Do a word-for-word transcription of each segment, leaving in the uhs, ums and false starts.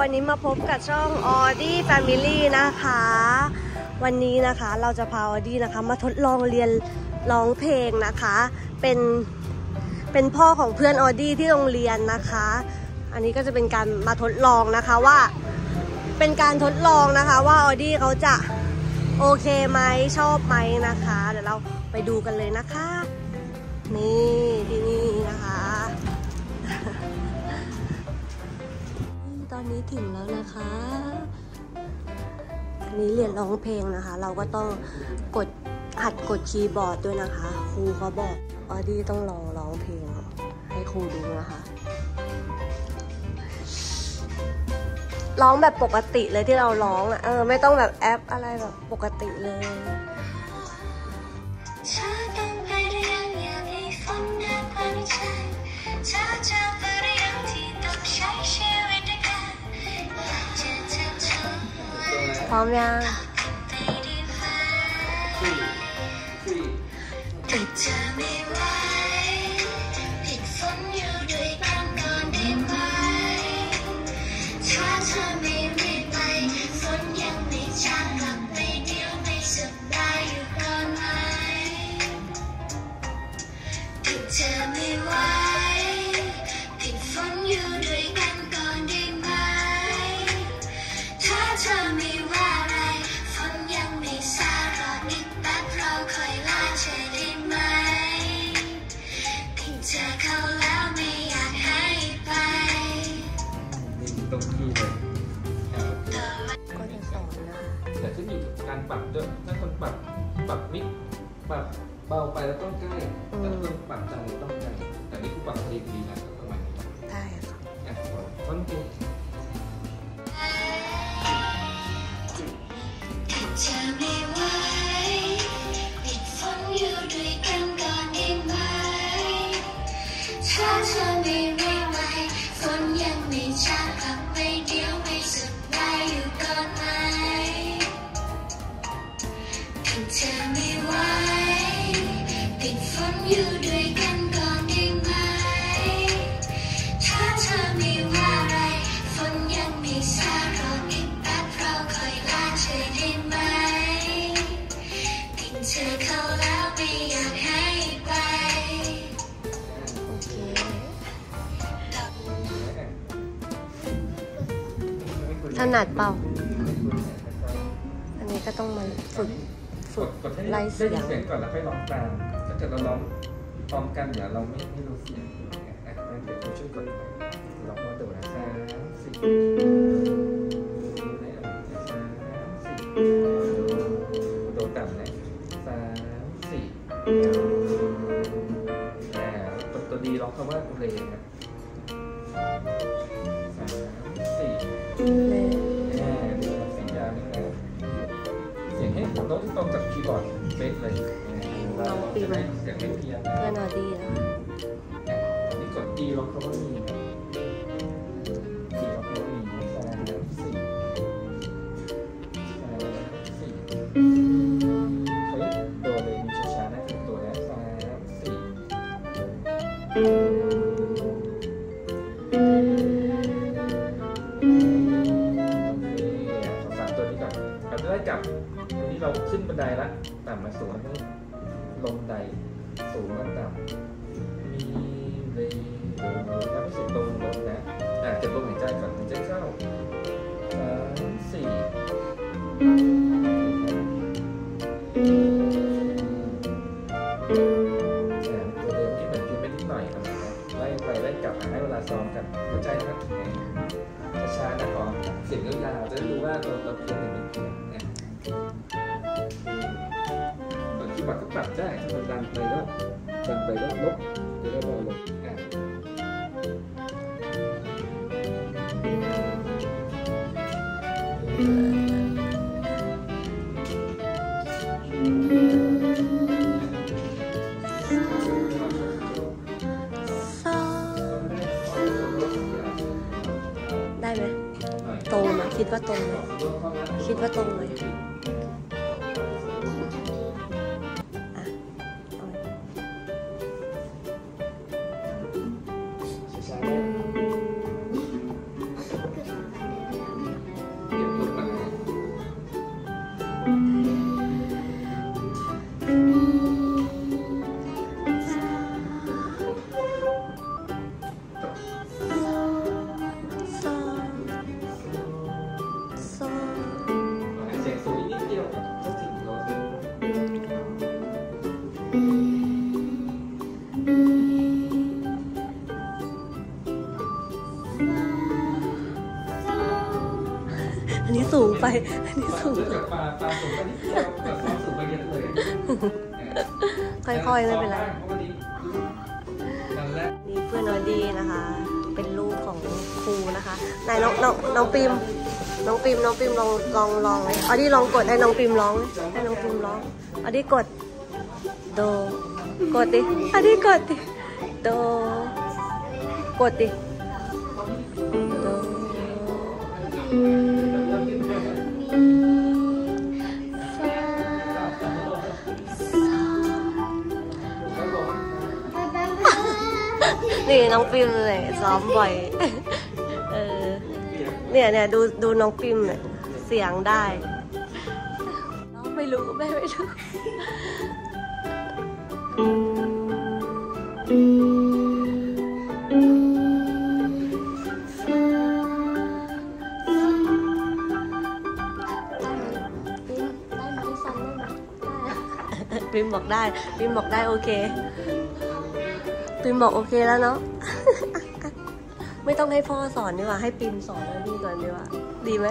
วันนี้มาพบกับช่อง Audi Family นะคะวันนี้นะคะเราจะพา Audi นะคะมาทดลองเรียนร้องเพลงนะคะเป็นเป็นพ่อของเพื่อน Audi ที่โรงเรียนนะคะอันนี้ก็จะเป็นการมาทดลองนะคะว่าเป็นการทดลองนะคะว่า Audi เขาจะโอเคไหมชอบไหมนะคะเดี๋ยวเราไปดูกันเลยนะคะนี่ที่นี่นะคะตอนนี้ถึงแล้วนะคะอันนี้เรียนร้องเพลงนะคะเราก็ต้องกดหัดกดคีย์บอร์ดด้วยนะคะครูเขาบอกออดี้ต้องลองร้องเพลงให้ครูดูนะคะร้องแบบปกติเลยที่เราร้องอ่ะเออไม่ต้องแบบแอปอะไรแบบปกติเลยพร้อมยังติดเธอไม่ไหวผิดฝนอยู่ด้วยกันก่อนได้ไหมถ้าเธอไม่รีบไปฝนยังไม่จางกลับไปเดียวไม่สบายอยู่ก่อนไหมติดเธอไม่ไหวผิดฝนอยู่ด้วยกันก่อนได้ไหมถ้าเธอไม่ว่าอะไรฝนยังไม่ซารอนิดแป๊บเราคอยลาเธอได้ไหมถึงเธอเข้าแล้วไม่อยากให้ไปตรงที่เลยก็จะสอนนะแต่ขึ้นอยู่กับการปรับด้วยถ้าคนปรับปรับมิกปรับเบาไปแล้วต้องใกล้ถ้าคนปรับจังต้องใกล้แต่นี่คือปรับพอดีดีนะประมาณนี้ใช่ค่ะต้นทุนเธอไม่ไหวปิดฝนอยู่ด้วยกันก่อนได้ไหมถ้าเธอไม่รีบไปฝนยังไม่จางกลับไปเดียวไม่สบายอยู่ก่อนไหมถึงเธอไม่ไหวปิดฝนอยู่ด้วยกันก่อนได้ไหมถ้าเธอไม่ว่าอะไรฝนยังไม่ซารออีกแป๊บเราคอยลาเธอได้ไหมติดเธอเข้าแล้วไม่อยากให้ไปโอเคถนัดเปล่าอันนี้ก็ต้องมาฝึกฝึกไล่เสียงก่อนแล้วค่อยร้องตามถ้าเกิดเราร้องพร้อมกันเดี๋ยวเราไม่ไม่รู้เสียงอ่ะเดี๋ยวช่วยกดร้องมาดูนะสามสี่โดนต่ำนะสามสี่อ่าตัวตัวดีร้องคำว่าเรนะสามสี่เรอ่าดูสัญญาณนี่นะเสียงให้โน้ตที่ตรงจากคีย์บอร์ดเบสเลยเราปีนเสียงไม่เพี้ยนเพื่อนอดีนะนี่กด E ร้องคำว่ามีสี่ร้องคำว่ามีสามสี่สามสี่เฮ้ยตัวเลยมีช้าๆนะคือตัวนะสามสี่โอเคสองสามตัวนี้ก่อนเราจะได้กลับวันนี้เราขึ้นบันไดละต่ำมาสูงแล้วลงบันไดสูงมาต่ำมีเรโอถ้าไม่สุดลงลงนะอ่ะเก็บลมหายใจก่อนหายใจเข้าสามสี่ตัวเดิมที่เหมือนกันไปนิดหน่อยครับไล่ไปไล่กลับให้เวลาซ้อมกันเข้าใจครับช้าๆนะก่อนเสียงยาวๆจะได้รู้ว่าเราเราเพียงหนึ่งเพียงนะตอนที่ปรับก็ปรับได้ถ้ามันดันไปแล้วดันไปแล้วลบจะได้เบาลงได้ไหมตรงไหมคิดว่าตรงไหมคิดว่าตรงไหมช้าๆสูงไปอันนี้สูงเลือกจากปลาปลาสูงไปนิดเดียวแต่ซ้อมสูงไปเยอะเลยค่อยๆไม่เป็นไรเพราะวันนี้นั่นแหละนี่เพื่อนออดี้นะคะ เป็นลูกของครูนะคะไหนน้องน้องน้องปิมน้องปิมน้องปิมลองลองลองเลยออดี้ลองกดให้น้องปิมร้องให้น้องปิมร้องออดี้กดโดกดดิออดี้กดดิโดกดดิโดนี่น้องปิมเลยซ้อมบ่อยเออเนี่ยเนี่ยดูดูน้องปิมเนี่ยเสียงได้น้องไม่รู้แม่ไม่รู้ปิมบอกได้ปิมบอกได้โอเคปิมบอกโอเคแล้วเนาะ ไม่ต้องให้พ่อสอนดีกว่าให้ปิมสอนแล้วดีก่อนดีกว่าดีไหม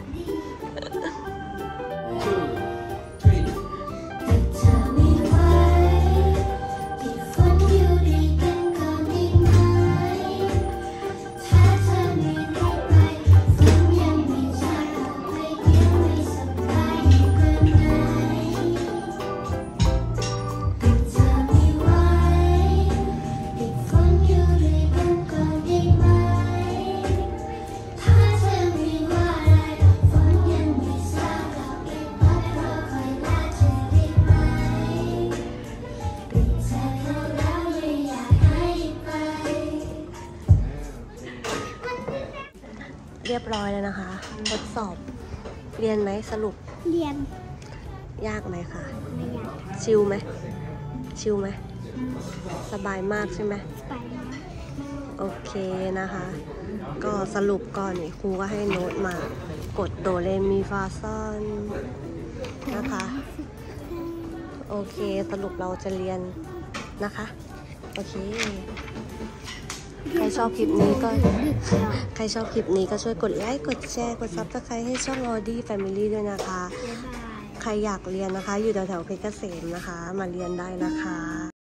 เรียบร้อยแล้วนะคะทดสอบเรียนไหมสรุปเรียนยากไหมคะไม่อยากชิลไหมชิลไหมสบายมากใช่ไหมไปนะโอเคนะคะ ก็สรุปก่อนนี่ครูก็ให้โน้ตมากดโดเรมีฟาซอนนะคะ โอเคสรุปเราจะเรียนนะคะโอเคใครชอบคลิปนี้ก็ใครชอบคลิปนี้ก็ช่วยกดไลค์กดแชร์กดซับสไครต์ให้ช่อง Audi Family ด้วยนะคะบ๊ายบายใครอยากเรียนนะคะ อยู่แถวๆเพชรเกษมนะคะ มาเรียนได้นะคะ